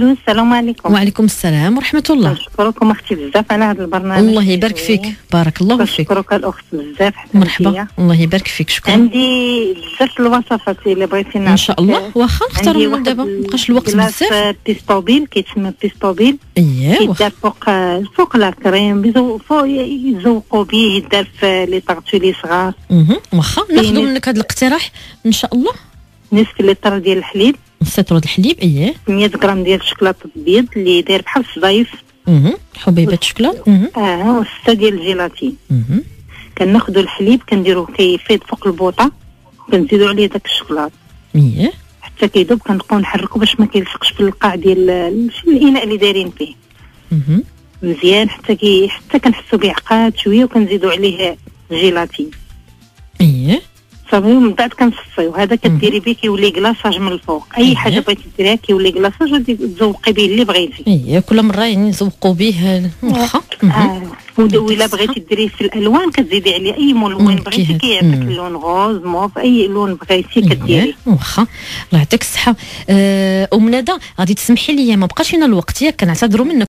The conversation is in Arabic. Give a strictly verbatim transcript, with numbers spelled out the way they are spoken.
الو السلام عليكم. وعليكم السلام ورحمه الله. نشكركم اختي بزاف على هذا البرنامج. الله يبارك فيك، بارك الله فيك. نشكرك الاخت بزاف. مرحبا، الله يبارك فيك، شكرا. عندي بزاف الوصفات اللي بغيتي نعرف. ان شاء الله، واخا نختاروا من دابا مابقاش الوقت بزاف. بيستوبيل كيتسمى بيستوبيل. اييه كيدار فوق فوق لا كريم، فوق يزوقوا به، يدار في لي طارتولي صغار. اها واخا ناخذوا منك هذا الاقتراح ان شاء الله. نصف لتر ديال الحليب، نص لتر د الحليب. اييه. مية غرام ديال الشوكولاته البيض اللي داير بحال الصدايف. اها حبيبات الشوكولا. اه وستة ديال الجيلاتين. اها كناخذوا الحليب كنديروه كيفيض فوق البوطه، كنزيدوا عليه داك الشوكولاط. اييه حتى كيذوب، كنبقاو نحركوا باش ما كيلصقش في القاع ديال الاناء اللي دايرين فيه. اها مزيان حتى كي حتى كنحسوا به عقاد شويه، وكنزيدوا عليه الجيلاتين. اييه صافي. ومن بعد كنصفيو هذا، كديري به كيولي كلاصاج من الفوق. اي حاجه بغيتي ديريها كيولي كلاصاج، وتزوقي به اللي بغيتي. اييه كل مره يعني نزوقوا به واخا. اه ولا بغيتي ديريه في الالوان كتزيدي عليه اي ملون بغيتي، كيعطيك اللون غوز موف، اي لون بغيتي كديري. واخا الله يعطيك الصحه. أه ام ندى غادي تسمحي لي، ما بقاش لنا الوقت ياك، كنعتذروا منك.